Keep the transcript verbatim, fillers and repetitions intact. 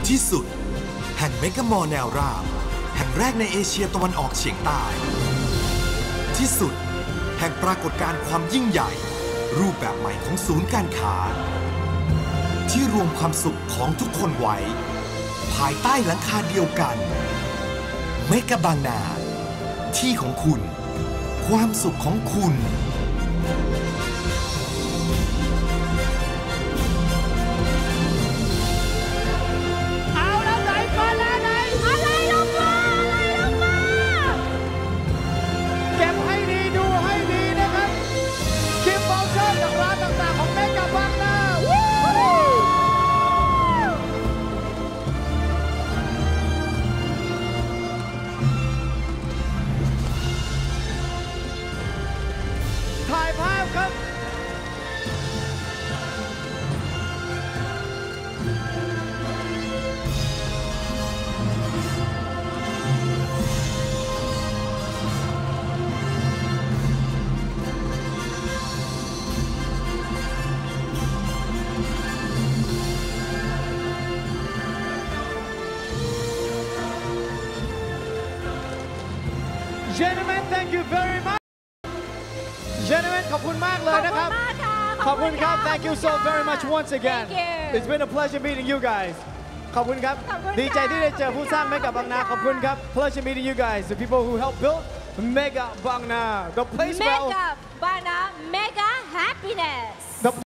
ที่สุดแห่งเมกะมอลล์แนวราบแห่งแรกในเอเชียตะวันออกเฉียงใต้ที่สุดแห่งปรากฏการณ์ความยิ่งใหญ่รูปแบบใหม่ของศูนย์การค้าที่รวมความสุขของทุกคนไว้ภายใต้หลังคาเดียวกันเมกะบางนาที่ของคุณความสุขของคุณเอาแล้วไหนมาแล้วไหนอะไรลงมาอะไรลงมาเก็บให้ดีดูให้ดีนะครับกิฟต์วอลเชอร์จากร้านต่างๆของเมกะบางนาถ่ายภาพครับGentlemen, thank you very much. Gentlemen, ขอบคุณมากเลยนะครับขอบคุณครับ Thank you so very much once again. It's been a pleasure meeting you guys. ขอบคุณครับดีใจที่ได้เจอผู้สร้างเมกะบางนาขอบคุณครับ Pleasure meeting you guys, the people who helped build Mega Bang Na, the place where Mega Bang Na, Mega Happiness.